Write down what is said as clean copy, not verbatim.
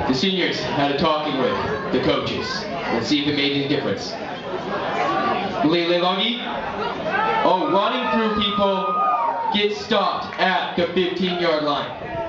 The seniors had a talking with the coaches. Let's see if it made any difference. Oh, running through people gets stopped at the 15-yard line.